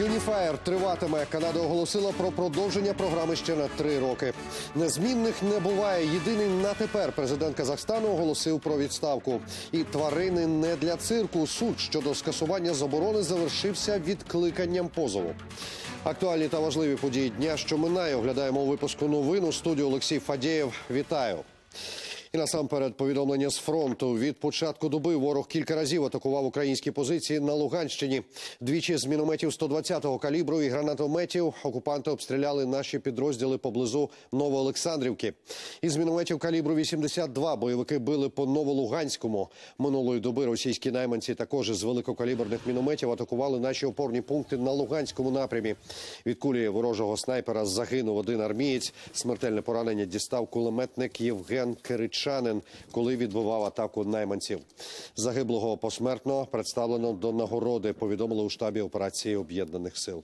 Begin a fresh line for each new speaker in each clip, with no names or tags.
Юніфаєр триватиме. Канада оголосила про продовження програми ще на 3 роки. Незмінних не буває. Єдиний на тепер президент Казахстану оголосив про відставку. І тварини не для цирку. Суд щодо скасування заборони завершився відкликанням позову. Актуальні та важливі події дня, що минає, оглядаємо у випуску новин. У студії Олексій Фадєєв. Вітаю. І насамперед повідомлення з фронту. Від початку доби ворог кілька разів атакував українські позиції на Луганщині. Двічі з мінометів 120-го калібру і гранатометів окупанти обстріляли наші підрозділи поблизу Новоолександрівки. Із мінометів калібру 82 бойовики били по Новолуганському. Минулої доби російські найманці також із великокаліберних мінометів атакували наші опорні пункти на Луганському напрямі. Від кулі ворожого снайпера загинув один армієць. Смертельне поранення дістав кулеметник Євген Киричанин, коли відбивав атаку найманців. Загиблого посмертно представлено до нагороди, повідомили у штабі операції Об'єднаних сил.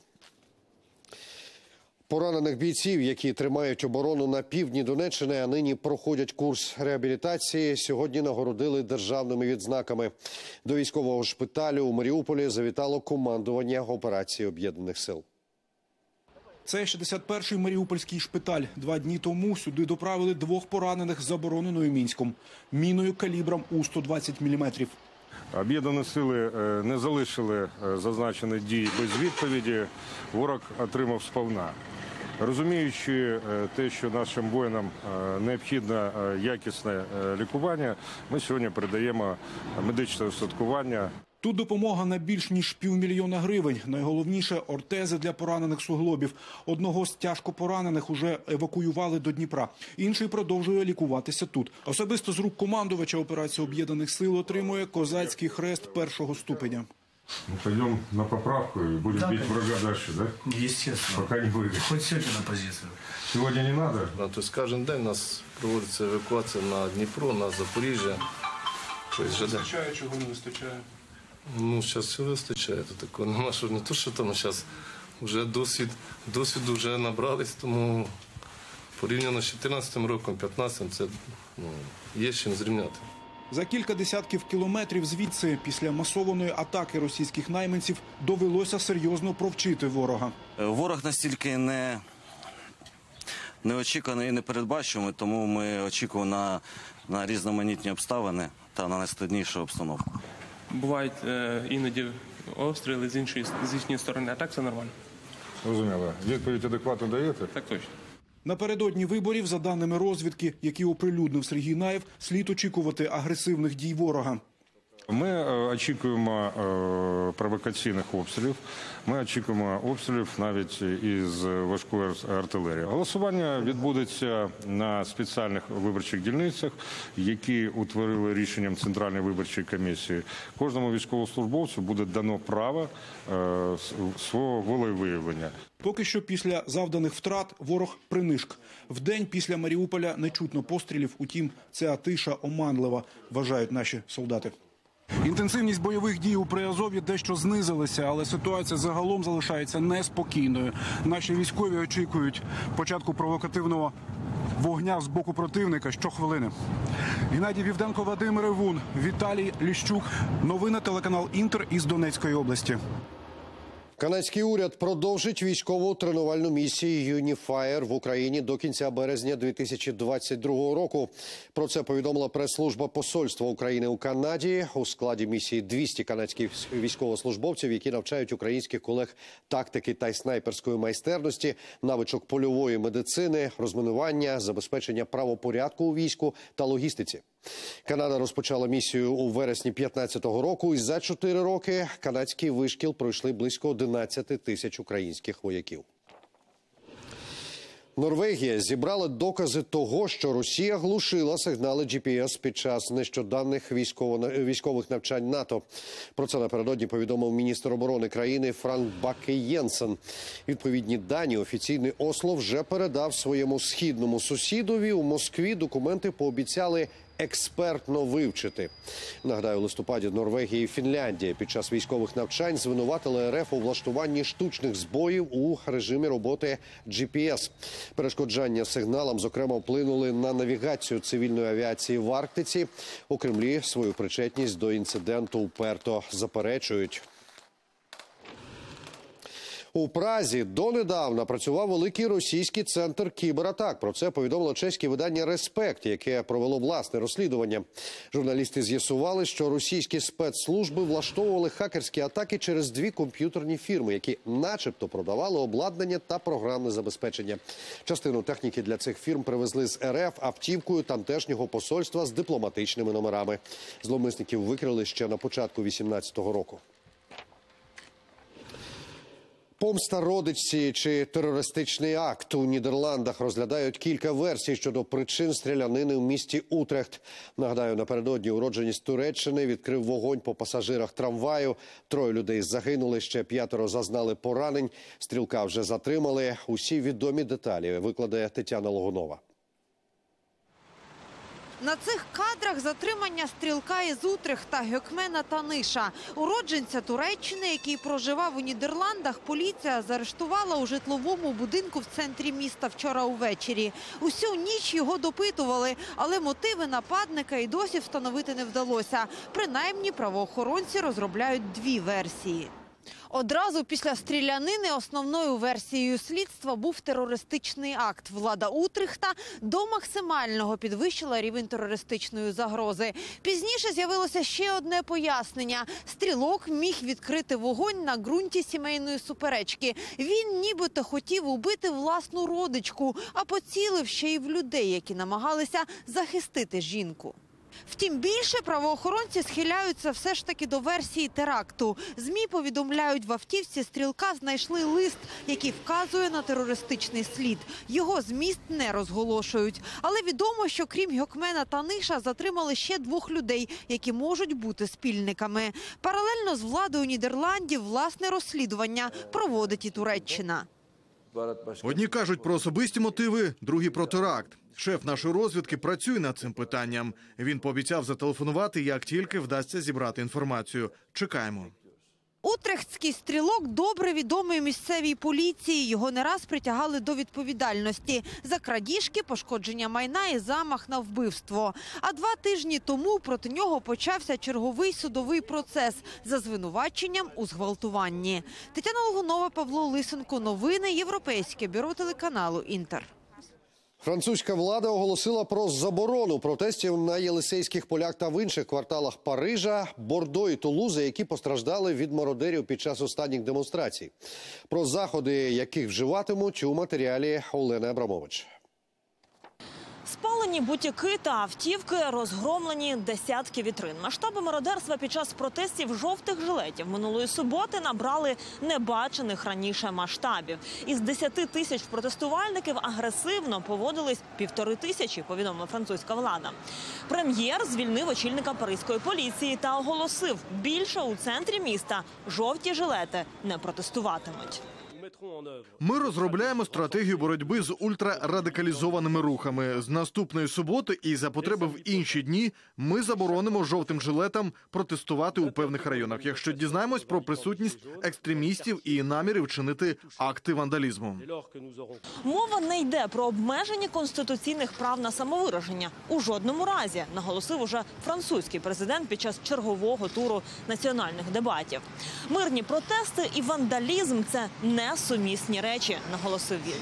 Поранених бійців, які тримають оборону на півдні Донеччини, а нині проходять курс реабілітації, сьогодні нагородили державними відзнаками. До військового шпиталю у Маріуполі завітало командування операції Об'єднаних сил.
Це 61-й Маріупольський шпиталь. 2 дні тому сюди доправили 2 поранених забороненою Мінськом. Міною калібром у 120 мм.
Об'єднані сили не залишили зазначені дії без відповіді. Ворог отримав сповна. Розуміючи те, що нашим воїнам необхідне якісне лікування, ми сьогодні передаємо медичне устаткування.
Тут допомога на більш ніж півмільйона гривень. Найголовніше – ортези для поранених суглобів. Одного з тяжко поранених уже евакуювали до Дніпра. Інший продовжує лікуватися тут. Особисто з рук командувача операції Об'єднаних сил отримує козацький хрест 1-го ступеня.
Пойдем на поправку и будем бить врага дальше, да?
Естественно.
Пока не выйдет.
Хоть сегодня на позицию.
Сегодня не надо?
Да, то есть кожен день у нас проводиться евакуація на Дніпро, на Запоріжжя.
Вистачає, чого не вистачає?
Ну, зараз все вистачає. То такого нема, що не то, що там зараз вже досвіду вже набрались, тому порівняно з 14-м роком, 15-м, це є з чим зрівняти.
За кілька десятків кілометрів звідси, після масованої атаки російських найманців, довелося серйозно провчити ворога.
Ворог настільки неочікуваний і непередбачуваний, тому ми очікуємо на різноманітні обставини та на найскладнішу обстановку.
Бувають іноді обстріли з їхньої сторони, а так все нормально.
Розуміло. Відповідь адекватно даєте?
Так точно.
Напередодні виборів, за даними розвідки, які оприлюднив Сергій Наєв, слід очікувати агресивних дій ворога.
Ми очікуємо провокаційних обстрілів, ми очікуємо обстрілів навіть із важкої артилерії. Голосування відбудеться на спеціальних виборчих дільницях, які утворили рішенням Центральної виборчої комісії. Кожному військовослужбовцю буде дано право свого волевиявлення.
Поки що після завданих втрат ворог принишк. Вдень після Маріуполя не чутно пострілів, утім ця тиша оманлива, вважають наші солдати. Інтенсивність бойових дій у Приазов'ї дещо знизилася, але ситуація загалом залишається неспокійною. Наші військові очікують початку провокативного вогня з боку противника щохвилини. Геннадій Вівденко, Вадим Ревун, Віталій Ліщук. Новини телеканал «Інтер» із Донецької області.
Канадський уряд продовжить військову тренувальну місію «Юніфаєр» в Україні до кінця березня 2022 року. Про це повідомила прес-служба Посольства України у Канаді. У складі місії 200 канадських військовослужбовців, які навчають українських колег тактики та снайперської майстерності, навичок польової медицини, розмінування, забезпечення правопорядку у війську та логістиці. Канада розпочала місію у вересні 2015 року, і за 4 роки канадський вишкіл пройшли близько 11 тисяч українських вояків. Норвегія зібрала докази того, що Росія глушила сигнали GPS під час нещодавних військових навчань НАТО. Про це напередодні повідомив міністр оборони країни Франк Баке-Єнсен. Відповідні дані офіційний Осло вже передав своєму східному сусідові. У Москві документи пообіцяли експертно вивчити. Нагадаю, у листопаді Норвегія і Фінляндія під час військових навчань звинуватили РФ у влаштуванні штучних збоїв у режимі роботи GPS. Перешкоджання сигналам, зокрема, вплинули на навігацію цивільної авіації в Арктиці. У Кремлі свою причетність до інциденту уперто заперечують. У Празі донедавна працював великий російський центр кібератак. Про це повідомило чеське видання «Респект», яке провело власне розслідування. Журналісти з'ясували, що російські спецслужби влаштовували хакерські атаки через 2 комп'ютерні фірми, які начебто продавали обладнання та програмне забезпечення. Частину техніки для цих фірм привезли з РФ автівкою тамтешнього посольства з дипломатичними номерами. Зловмисників викрили ще на початку 2018 року. Помста родичці чи терористичний акт. У Нідерландах розглядають кілька версій щодо причин стрілянини в місті Утрехт. Нагадаю, напередодні уродженець Туреччини відкрив вогонь по пасажирах трамваю. 3 людей загинули, ще 5 зазнали поранень. Стрілка вже затримали. Усі відомі деталі викладе Тетяна Логунова.
На цих кадрах затримання стрілка із Утрехта Гьокмена Таниша. Уродженця Туреччини, який проживав у Нідерландах, поліція заарештувала у житловому будинку в центрі міста вчора увечері. Усю ніч його допитували, але мотиви нападника і досі встановити не вдалося. Принаймні, правоохоронці розробляють 2 версії. Одразу після стрілянини основною версією слідства був терористичний акт. Влада Утрехта до максимального підвищила рівень терористичної загрози. Пізніше з'явилося ще одне пояснення. Стрілок міг відкрити вогонь на ґрунті сімейної суперечки. Він нібито хотів убити власну родичку, а поцілив ще й в людей, які намагалися захистити жінку. Втім, більше правоохоронці схиляються все ж таки до версії теракту. ЗМІ повідомляють, в автівці стрілка знайшли лист, який вказує на терористичний слід. Його зміст не розголошують. Але відомо, що крім Гьокмена Таниша затримали ще 2 людей, які можуть бути спільниками. Паралельно з владою Нідерландів власне розслідування проводить і Туреччина.
Одні кажуть про особисті мотиви, другі про теракт. Шеф нашої розвідки працює над цим питанням. Він пообіцяв зателефонувати, як тільки вдасться зібрати інформацію. Чекаємо.
Утрехтський стрілок добре відомий місцевій поліції. Його не раз притягали до відповідальності за крадіжки, пошкодження майна і замах на вбивство. А 2 тижні тому проти нього почався черговий судовий процес за звинуваченням у зґвалтуванні. Тетяна Логунова, Павло Лисенко. Новини. Європейське бюро телеканалу «Інтер».
Французька влада оголосила про заборону протестів на Єлисейських полях та в інших кварталах Парижа, Бордо і Тулузи, які постраждали від мародерів під час останніх демонстрацій. Про заходи, яких вживатимуть, у матеріалі Олени Абрамович.
Спалені бутіки та автівки, розгромлені десятки вітрин. Масштаби мародерства під час протестів жовтих жилетів минулої суботи набрали небачених раніше масштабів. Із 10 тисяч протестувальників агресивно поводились 1500, повідомила французька влада. Прем'єр звільнив очільника паризької поліції та оголосив, більше у центрі міста жовті жилети не протестуватимуть.
Ми розробляємо стратегію боротьби з ультрарадикалізованими рухами. З наступної суботи і за потреби в інші дні ми заборонимо жовтим жилетам протестувати у певних районах, якщо дізнаємось про присутність екстремістів і наміри вчинити акти вандалізму.
Мова не йде про обмеження конституційних прав на самовираження. У жодному разі, наголосив уже французький президент під час чергового туру національних дебатів. Мирні протести і вандалізм – це не сумісні речі, наголосив він.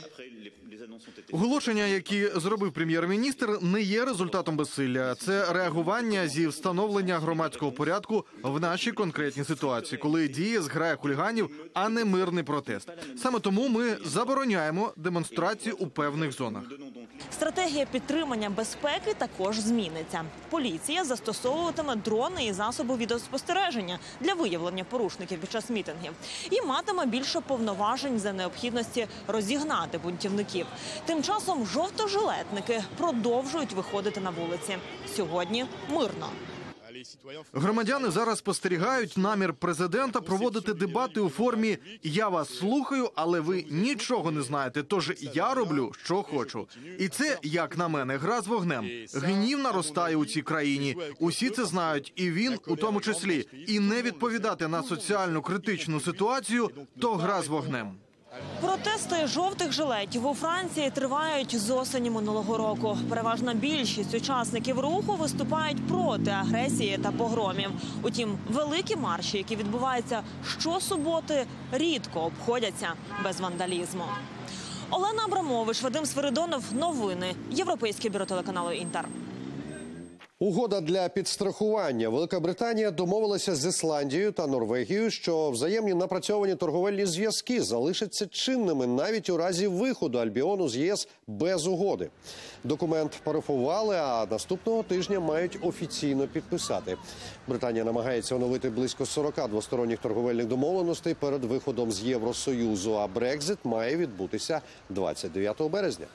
Оголошення, які зробив прем'єр-міністр, не є результатом безсилля. Це реагування зі встановлення громадського порядку в нашій конкретній ситуації, коли діє зграя хуліганів, а не мирний протест. Саме тому ми забороняємо демонстрації у певних зонах.
Стратегія підтримання безпеки також зміниться. Поліція застосовуватиме дрони і засоби відеоспостереження для виявлення порушників під час мітингів. І матиме більше повноважень за необхідності розігнати бунтівників. Тим часом жовтожилетники продовжують виходити на вулиці. Сьогодні мирно.
Громадяни зараз спостерігають намір президента проводити дебати у формі «я вас слухаю, але ви нічого не знаєте, тож я роблю, що хочу». І це, як на мене, гра з вогнем. Гнів наростає у цій країні. Усі це знають, і він у тому числі. І не відповідати на соціально критичну ситуацію – то гра з вогнем.
Протести жовтих жилетів у Франції тривають з осені минулого року. Переважна більшість учасників руху виступають проти агресії та погромів. Утім, великі марші, які відбуваються щосуботи, рідко обходяться без вандалізму. Олена Абрамович, Вадим Свиридонов. Новини. Європейське бюро телеканалу «Інтер».
Угода для підстрахування. Велика Британія домовилася з Ісландією та Норвегією, що взаємні напрацьовані торговельні зв'язки залишаться чинними навіть у разі виходу Альбіону з ЄС без угоди. Документ парафували, а наступного тижня мають офіційно підписати. Британія намагається оновити близько 40 двосторонніх торговельних домовленостей перед виходом з Євросоюзу, а Брекзит має відбутися 29 березня.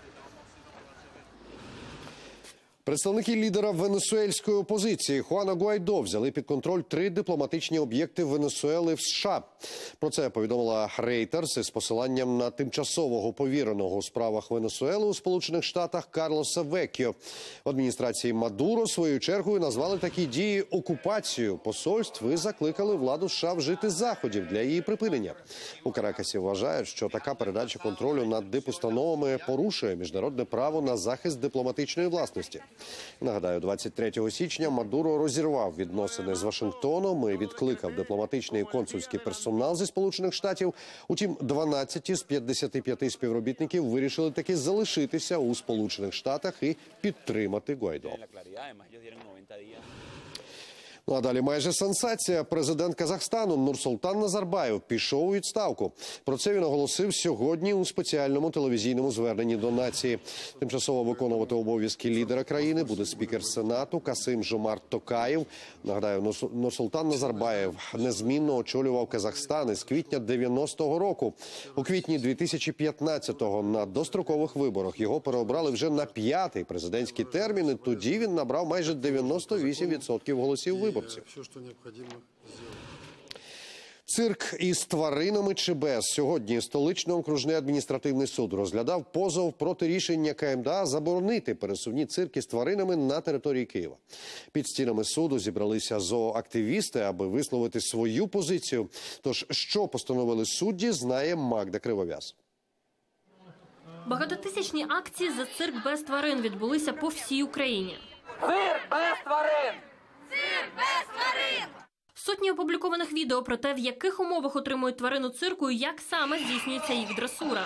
Представники лідера венесуельської опозиції Хуана Гуайдо взяли під контроль 3 дипломатичні об'єкти Венесуели в США. Про це повідомила Reuters із посиланням на тимчасового повіреного у справах Венесуели у Сполучених Штатах Карлоса Веккіо. В адміністрації Мадуро своєю чергою назвали такі дії окупацією посольств і закликали владу США вжити заходів для її припинення. У Каракасі вважають, що така передача контролю над дипустановами порушує міжнародне право на захист дипломатичної власності. Нагадаю, 23 січня Мадуро розірвав відносини з Вашингтоном і відкликав дипломатичний і консульський персонал зі Сполучених Штатів. Утім, 12 з 55 співробітників вирішили таки залишитися у Сполучених Штатах і підтримати Гуайдо. Ну а далі майже сенсація. Президент Казахстану Нурсултан Назарбаєв пішов у відставку. Про це він оголосив сьогодні у спеціальному телевізійному зверненні до нації. Тимчасово виконувати обов'язки лідера країни буде спікер Сенату Касим-Жомарт Токаєв. Нагадаю, Нурсултан Назарбаєв незмінно очолював Казахстан із квітня 90-го року. У квітні 2015-го на дострокових виборах його переобрали вже на 5-й президентський термін. І тоді він набрав майже 98% голосів виборів. Цирк із тваринами чи без. Сьогодні столичний окружний адміністративний суд розглядав позов проти рішення КМДА заборонити пересувні цирки з тваринами на території Києва. Під стінами суду зібралися зооактивісти, аби висловити свою позицію. Тож, що постановили судді, знає Магда Кривов'яз.
Багатотисячні акції за цирк без тварин відбулися по всій Україні.
Цирк без тварин!
Цирк без тварин! Сотні опублікованих відео про те, в яких умовах отримують тварину цирку і як саме здійснюється їх дресура.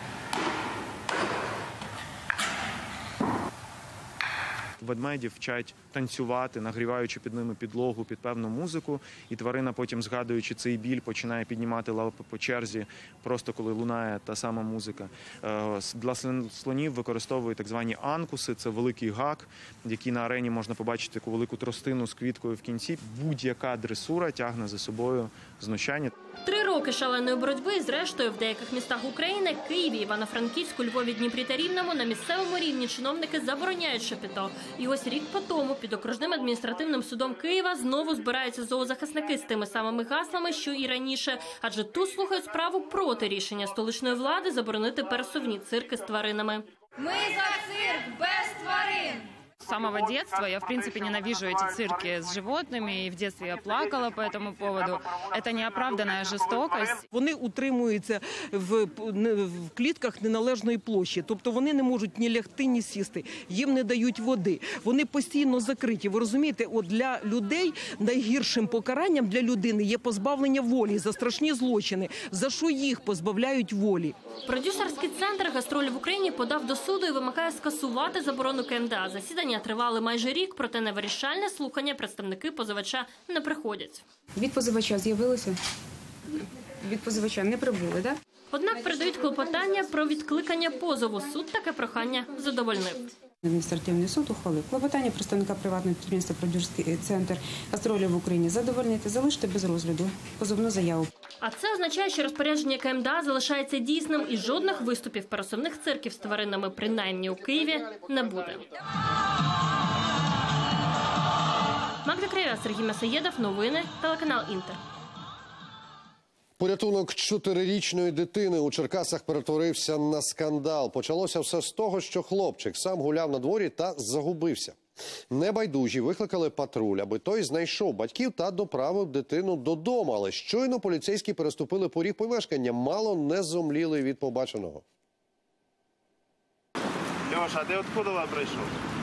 Ведмедів вчать танцювати, нагріваючи під ними підлогу під певну музику. І тварина потім, згадуючи цей біль, починає піднімати лапи по черзі, просто коли лунає та сама музика. Для слонів використовують так звані анкуси. Це великий гак, який на арені можна побачити таку велику тростину з квіткою в кінці. Будь-яка дресура тягне за собою знущання.
3 роки шаленої боротьби, і зрештою в деяких містах України – Києві, Івано-Франківську, Львові, Дніпрі та Рівному – на місцевому рівні чиновники забороняють шапіто. І ось рік по тому під окружним адміністративним судом Києва знову збираються зоозахисники з тими самими гаслами, що і раніше. Адже тут слухають справу проти рішення столичної влади заборонити пересувні цирки з тваринами.
Ми за цирк без тварин!
С самого детства я, в принципе, ненавижу эти цирки с животными, и в детстве я плакала по этому поводу. Это неоправданная жестокость.
Вони утримуються в клітках неналежної площі, тобто вони не можуть ні лягти, ні сісти, їм не дають води, вони постійно закриті. Ви розумієте, от для людей найгіршим покаранням для людини є позбавлення волі за страшні злочини. За що їх позбавляють волі?
Продюсерський центр «Гастролі в Україні» подав до суду і вимагає скасувати заборону КМДА. Засідання тривали майже рік, проте на вирішальне слухання представники позивача не приходять.
Від позивача з'явилося? Від позивача не прибули, так?
Однак передають клопотання про відкликання позову. Суд таке прохання задовольнив.
Адміністративний суд ухвалив клопотання представника приватного підприємства «Продюсерський центр «Гастролі в Україні» задовольнити, залишити без розгляду позовну заяву.
А це означає, що розпорядження КМДА залишається дійсним і жодних виступів пересувних цирків з тваринами, принаймні у Києві, не буде. Магда Кривов'яз, Сергій Масаєдов, новини, телеканал «Інтер».
Порятунок 4-річної дитини у Черкасах перетворився на скандал. Почалося все з того, що хлопчик сам гуляв на дворі та загубився. Небайдужі викликали патруль, аби той знайшов батьків та доправив дитину додому. Але щойно поліцейські переступили поріг помешкання, мало не зомліли від побаченого.
Льоша, а ти откуда прийшов?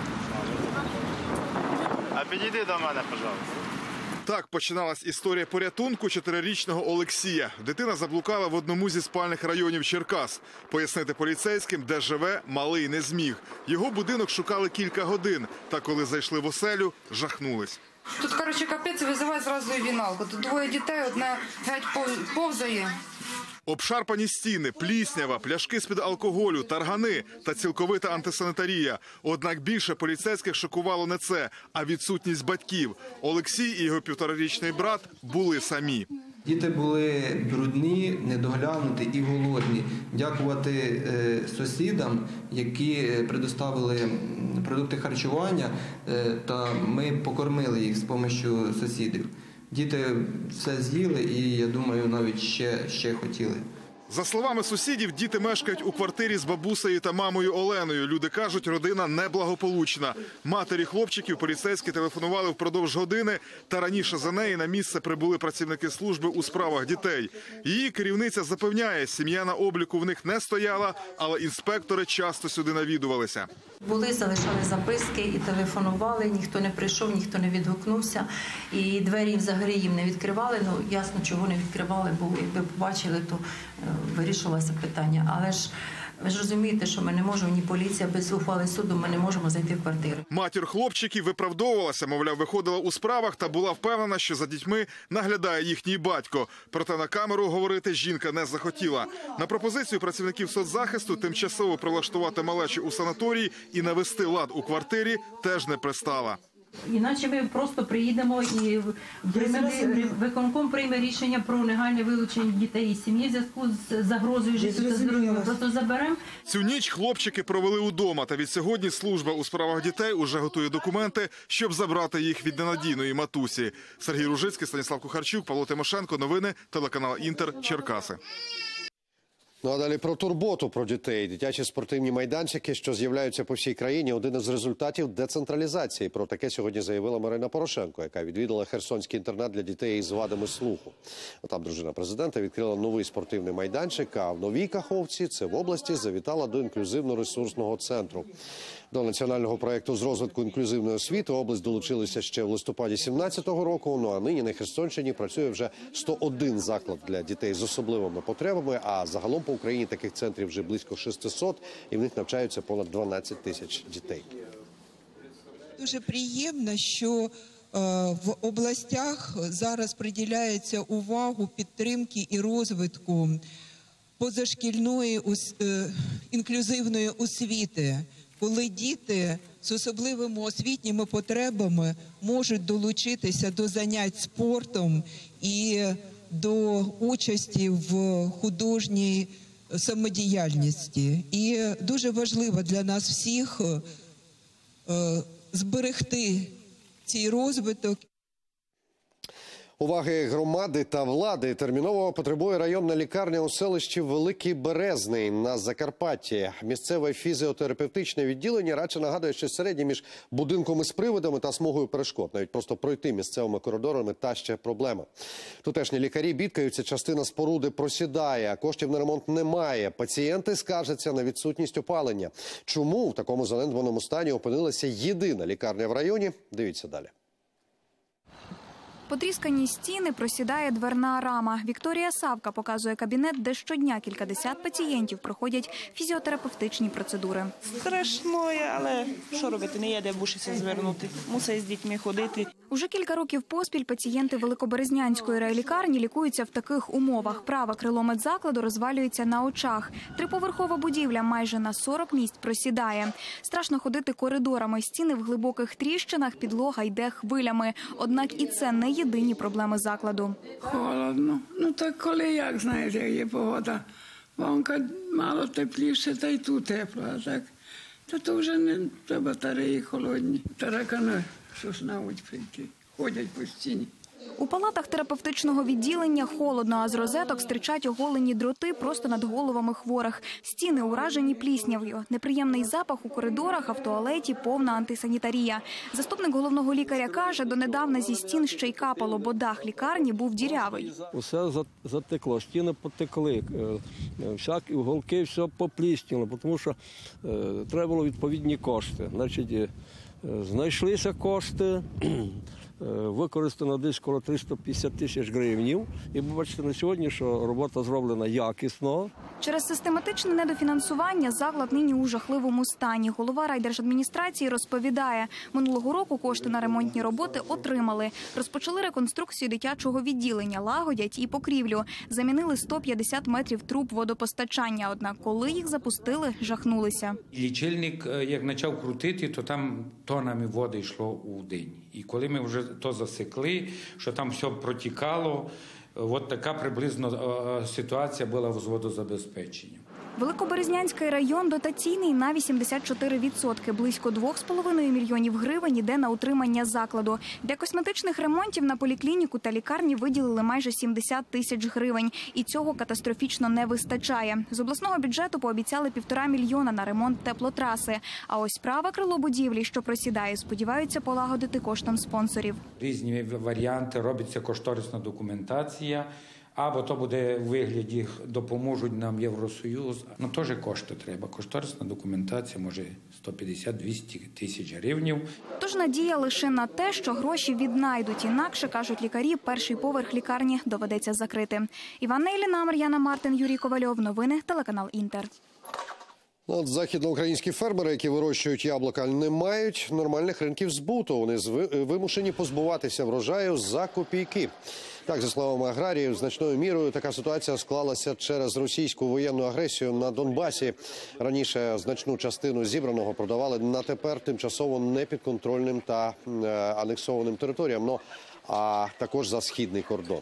А підійди до мене, пожалуйста.
Так починалась історія порятунку 4-річного Олексія. Дитина заблукала в одному зі спальних районів Черкас. Пояснити поліцейським, де живе, малий не зміг. Його будинок шукали кілька годин. Та коли зайшли в оселю, жахнулись.
Тут, коротше, капець, визивай зразу і віналку. Тут двоє дітей, одна геть повзає.
Обшарпані стіни, пліснява, пляшки з-під алкоголю, таргани та цілковита антисанітарія. Однак більше поліцейських шокувало не це, а відсутність батьків. Олексій і його 1,5-річний брат були самі.
Діти були брудні, недоглянуті і голодні. Дякувати сусідам, які предоставили продукти харчування, та ми покормили їх з допомогою сусідів. Діти все з'їли і, я думаю, навіть ще хотіли.
За словами сусідів, діти мешкають у квартирі з бабусею та мамою Оленою. Люди кажуть, родина неблагополучна. Матері хлопчиків поліцейські телефонували впродовж години, та раніше за неї на місце прибули працівники служби у справах дітей. Її керівниця запевняє, сім'я на обліку в них не стояла, але інспектори часто сюди навідувалися.
Були, залишали записки і телефонували, ніхто не прийшов, ніхто не відгукнувся. І двері взагалі їм не відкривали. Ну, ясно, чого не відкривали, бо якби побачили, то вирішувалося питання. Але ж ви ж розумієте, що ми не можемо, ні поліція, без ухвали суду, ми не можемо зайти в квартиру.
Матір хлопчиків виправдовувалася, мовляв, виходила у справах та була впевнена, що за дітьми наглядає їхній батько. Проте на камеру говорити жінка не захотіла. На пропозицію працівників соцзахисту тимчасово прилаштувати малечу у санаторій і навести лад у квартирі теж не пристала.
Іначе ми просто приїдемо і виконком прийме рішення про негайне вилучення дітей із сім'ї в зв'язку з загрозою життя та здоров'я. Ми просто заберемо.
Цю ніч хлопчики провели удома, та від сьогодні служба у справах дітей уже готує документи, щоб забрати їх від ненадійної матусі. Сергій Ружицький, Станіслав Кухарчук, Павло Тимошенко. Новини, телеканал Інтер, Черкаси.
Ну а далі про турботу про дітей. Дитячі спортивні майданчики, що з'являються по всій країні, один із результатів децентралізації. Про таке сьогодні заявила Марина Порошенко, яка відвідала Херсонський інтернат для дітей із вадами слуху. Там дружина президента відкрила новий спортивний майданчик, а в Новій Каховці, це в області, завітала до інклюзивно-ресурсного центру. До національного проєкту з розвитку інклюзивної освіти область долучилася ще в листопаді 2017 року. Ну а нині на Херсонщині працює вже 101 заклад для дітей з особливими потребами, а загалом по Україні таких центрів вже близько 600, і в них навчаються понад 12 тисяч дітей.
Дуже приємно, що в областях зараз приділяється увагу підтримки і розвитку позашкільної інклюзивної освіти, коли діти з особливими освітніми потребами можуть долучитися до занять спортом і до участі в художній самодіяльності. І дуже важливо для нас всіх зберегти цей розвиток.
Уваги громади та влади терміново потребує районна лікарня у селищі Великий Березний на Закарпатті. Місцеве фізіотерапевтичне відділення радше нагадує щось середнє між будинком із привидами та смугою перешкод. Навіть просто пройти місцевими коридорами – та ще проблема. Тутешні лікарі бідкаються, частина споруди просідає, а коштів на ремонт немає. Пацієнти скаржаться на відсутність опалення. Чому в такому занедбаному стані опинилася єдина лікарня в районі? Дивіться далі.
Потріскані стіни, просідає дверна рама. Вікторія Савка показує кабінет, де щодня кількадесят пацієнтів проходять фізіотерапевтичні процедури.
Страшно, але що робити, не є де бушиться звернути. Мусить з дітьми ходити.
Уже кілька років поспіль пацієнти Великоберезнянської райлікарні лікуються в таких умовах. Праве крило медзакладу розвалюється на очах. Триповерхова будівля майже на 40 місць просідає. Страшно ходити коридорами. Стіни в глибоких тріщинах, підлога йде хвилями. Однак і це не єдині проблеми закладу.
Холодно. Ну так коли, як знаєте, є погода. Ванка мало тепліше, та й тут тепло. А так, то вже не батареї холодні. Таракани, що знають прийти, ходять по стіні.
У палатах терапевтичного відділення холодно, а з розеток стирчать оголені дроти просто над головами хворих. Стіни уражені пліснявою. Неприємний запах у коридорах, а в туалеті повна антисанітарія. Заступник головного лікаря каже, донедавна зі стін ще й капало, бо дах лікарні був дірявий.
Усе затекло, стіни потекли, всякі уголки, все поплісніло, тому що треба було відповідні кошти. Значить, знайшлися кошти, використано десь коло 350 тисяч гривень. І ви бачите на сьогодні, що робота зроблена якісно.
Через систематичне недофінансування заклад нині у жахливому стані. Голова райдержадміністрації розповідає, минулого року кошти на ремонтні роботи отримали. Розпочали реконструкцію дитячого відділення, лагодять і покрівлю. Замінили 150 метрів труб водопостачання. Однак, коли їх запустили, жахнулися.
Лічильник, як почав крутити, то там тонами води йшло у день. І коли ми вже то засекли, що там все протікало, от така приблизно ситуація була з водозабезпеченням.
Великоберезнянський район дотаційний на 84%. Близько 2,5 мільйонів гривень іде на утримання закладу. Для косметичних ремонтів на поліклініку та лікарні виділили майже 70 тисяч гривень. І цього катастрофічно не вистачає. З обласного бюджету пообіцяли 1,5 мільйона на ремонт теплотраси. А ось праве крило будівлі, що просідає, сподіваються полагодити коштом спонсорів.
Різні варіанти, робиться кошторисна документація. Або то буде в вигляді, допоможуть нам Євросоюз. Ну, теж кошти треба. Кошторисна документація, може, 150-200 тисяч гривень.
Тож надія лише на те, що гроші віднайдуть. Інакше, кажуть лікарі, перший поверх лікарні доведеться закрити. Іванна Іліна, Мар'яна Мартин, Юрій Ковальов. Новини, телеканал «Інтер».
От західноукраїнські фермери, які вирощують яблука, не мають нормальних ринків збуту. Вони вимушені позбуватися врожаю за копійки. Так, за словами аграріїв, значною мірою така ситуація склалася через російську воєнну агресію на Донбасі. Раніше значну частину зібраного продавали на тепер тимчасово непідконтрольним та анексованим територіям, а також за східний кордон.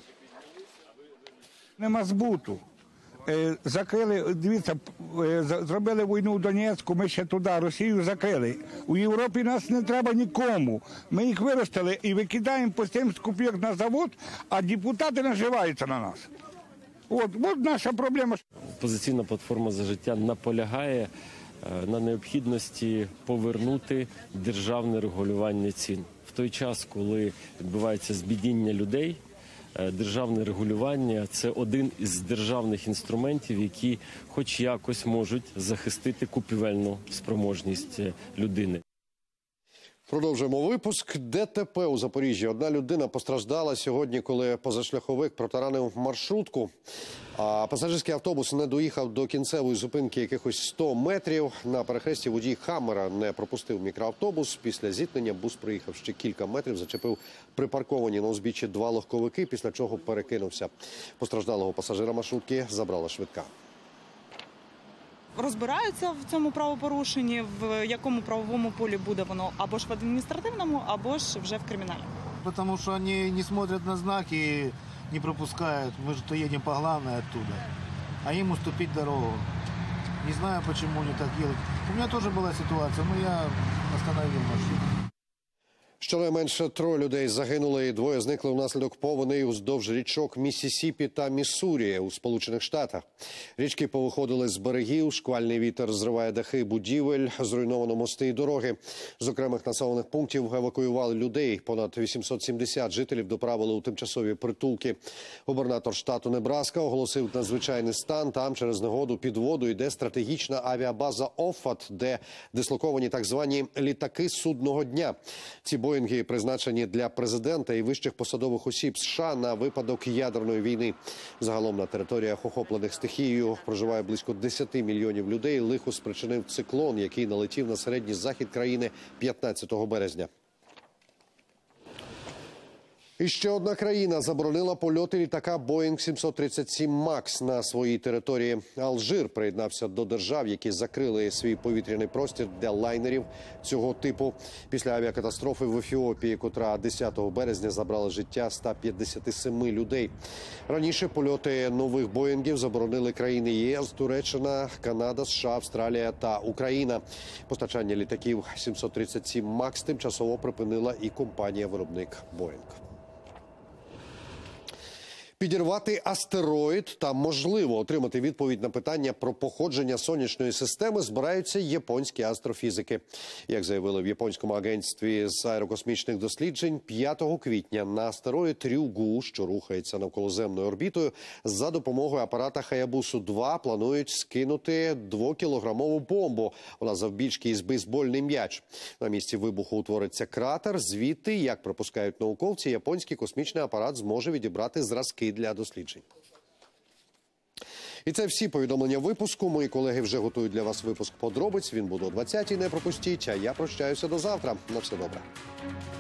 Нема збуту. Закрили, дивіться, зробили війну в Донецьку, ми ще туди, Росію закрили. У Європі нас не треба нікому. Ми їх виростили і викидаємо по 70 копійок на завод, а депутати наживаються на нас. От наша проблема.
Опозиційна платформа «За життя» наполягає на необхідності повернути державне регулювання цін. В той час, коли відбувається збідніння людей, державне регулювання – це один із державних інструментів, які хоч якось можуть захистити купівельну спроможність людини.
Продовжуємо випуск. ДТП у Запоріжжі. Одна людина постраждала сьогодні, коли позашляховик протаранив маршрутку. А пасажирський автобус не доїхав до кінцевої зупинки якихось 100 метрів. На перехресті водій «Хаммера» не пропустив мікроавтобус. Після зіткнення бус проїхав ще кілька метрів, зачепив припарковані на узбіччі 2 легковики, після чого перекинувся. Постраждалого пасажира маршрутки забрала швидка.
Розбираються в цьому правопорушенні, в якому правовому полі буде воно, або ж в адміністративному, або ж вже в кримінальному.
Тому що вони не смотрять на знаки, не пропускають. Ми ж то їдемо по головній оттуда, а їм уступити дорогу. Не знаю, чому вони так роблять. У мене теж була ситуація, але я остановив машину.
Щонайменше 3 людей загинули і 2 зникли внаслідок повеней уздовж річок Міссісіпі та Міссурі у Сполучених Штатах. Річки повиходили з берегів, шквальний вітер зриває дахи будівель, зруйновано мости і дороги. З окремих населених пунктів евакуювали людей. Понад 870 жителів доправили у тимчасові притулки. Губернатор штату Небраска оголосив надзвичайний стан. Там через негоду під воду йде стратегічна авіабаза Оффат, де дислоковані так звані літаки судного дня. Ці Боїнги призначені для президента і вищих посадових осіб США на випадок ядерної війни. Загалом на територіях, охоплених стихією, проживає близько 10 мільйонів людей. Лихо спричинив циклон, який налетів на середній захід країни 15 березня. І ще одна країна заборонила польоти літака Boeing 737 MAX на своїй території. Алжир приєднався до держав, які закрили свій повітряний простір для лайнерів цього типу. Після авіакатастрофи в Ефіопії, котра 10 березня забрала життя 157 людей. Раніше польоти нових Боїнгів заборонили країни ЄС, Туреччина, Канада, США, Австралія та Україна. Постачання літаків 737 MAX тимчасово припинила і компанія-виробник Boeing. Підірвати астероїд та, можливо, отримати відповідь на питання про походження сонячної системи збираються японські астрофізики. Як заявили в японському агентстві з аерокосмічних досліджень, 5 квітня на астероїд Рюгу, що рухається навколоземною орбітою, за допомогою апарата Хаябусу-2 планують скинути 2-кілограмову бомбу. Вона завбільшки із бейсбольний м'яч. На місці вибуху утвориться кратер. Звідти, як припускають науковці, японський космічний апарат зможе відібрати зразки для досліджень. І це всі повідомлення випуску. Мої колеги вже готують для вас випуск подробиць. Він буде о 20-й, не пропустіть. А я прощаюся до завтра. На все добре.